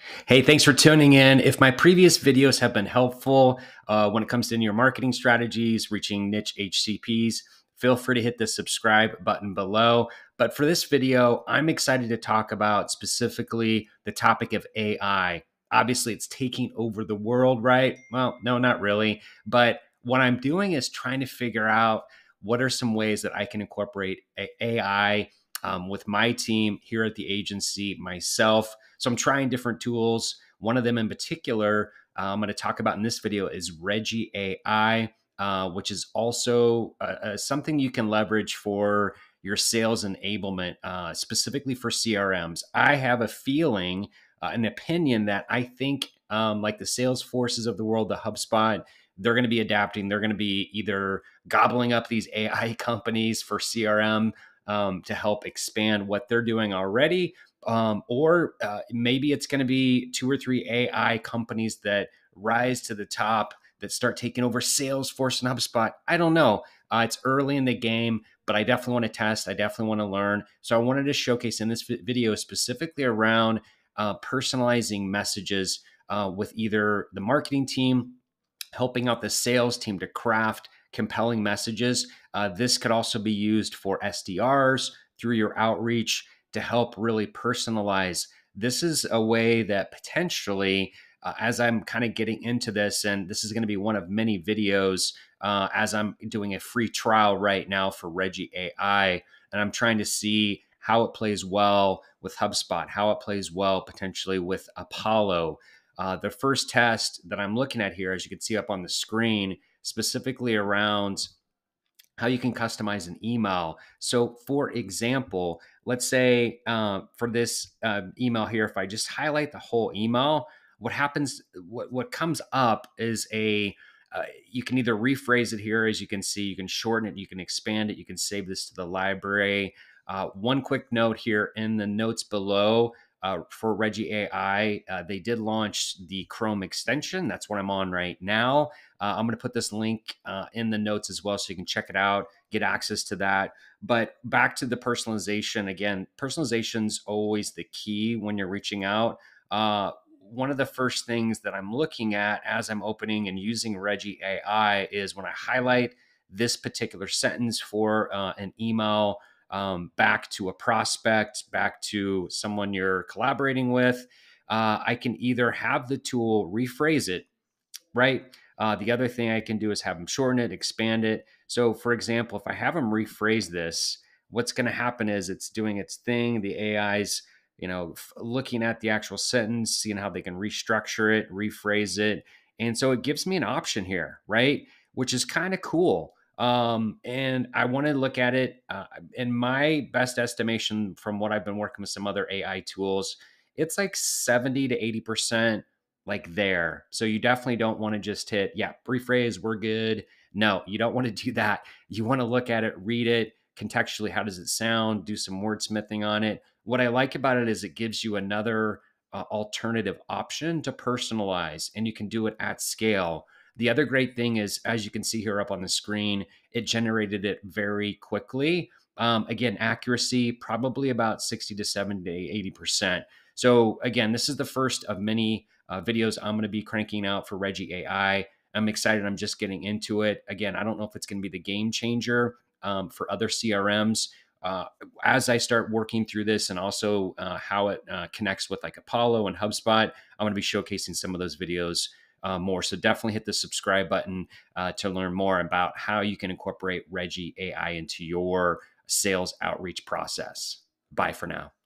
Hey, thanks for tuning in. If my previous videos have been helpful when it comes to your marketing strategies, reaching niche HCPs, feel free to hit the subscribe button below. But for this video, I'm excited to talk about specifically the topic of AI. Obviously, it's taking over the world, right? Well, no, not really. But what I'm doing is trying to figure out what are some ways that I can incorporate AI with my team here at the agency, myself. So I'm trying different tools. One of them in particular, I'm going to talk about in this video is Regie.AI, which is also something you can leverage for your sales enablement, specifically for CRMs. I have a feeling, an opinion that I think like the Salesforces of the world, the HubSpot, they're going to be adapting. They're going to be either gobbling up these AI companies for CRM to help expand what they're doing already, or maybe it's going to be two or three AI companies that rise to the top that start taking over Salesforce and HubSpot. I don't know. It's early in the game, but I definitely want to test. I definitely want to learn. So I wanted to showcase in this video specifically around personalizing messages with either the marketing team, helping out the sales team to craft compelling messages. This could also be used for SDRs through your outreach to help really personalize. This is a way that potentially, as I'm kind of getting into this, and this is going to be one of many videos as I'm doing a free trial right now for Regie.AI, and I'm trying to see how it plays well with HubSpot, how it plays well potentially with Apollo. The first test that I'm looking at here, as you can see up on the screen, specifically around how you can customize an email. So for example, let's say for this email here, if I just highlight the whole email, what happens, what comes up is you can either rephrase it here, as you can see, you can shorten it, you can expand it, you can save this to the library. One quick note here in the notes below, for Regie.AI, they did launch the Chrome extension. That's what I'm on right now. I'm going to put this link in the notes as well so you can check it out, get access to that. But back to the personalization, again, personalization's always the key when you're reaching out. One of the first things that I'm looking at as I'm opening and using Regie.AI is when I highlight this particular sentence for an email back to a prospect, back to someone you're collaborating with, I can either have the tool rephrase it, right? The other thing I can do is have them shorten it, expand it. So for example, if I have them rephrase this, what's going to happen is it's doing its thing. The AI's, looking at the actual sentence, seeing how they can restructure it, rephrase it. And so it gives me an option here, right? Which is kind of cool. And I want to look at it in my best estimation from what I've been working with some other AI tools. It's like 70 to 80% like there. So you definitely don't want to just hit, yeah, rephrase, we're good. No, you don't want to do that. You want to look at it, read it contextually. How does it sound? Do some wordsmithing on it. What I like about it is it gives you another alternative option to personalize, and you can do it at scale. The other great thing is, as you can see here up on the screen, it generated it very quickly. Again, accuracy, probably about 60 to 70 to 80%. So again, this is the first of many videos I'm going to be cranking out for Regie.AI. I'm excited. I'm just getting into it. Again, I don't know if it's going to be the game changer for other CRMs. As I start working through this and also how it connects with like Apollo and HubSpot, I'm going to be showcasing some of those videos more. So definitely hit the subscribe button to learn more about how you can incorporate Regie.AI into your sales outreach process. Bye for now.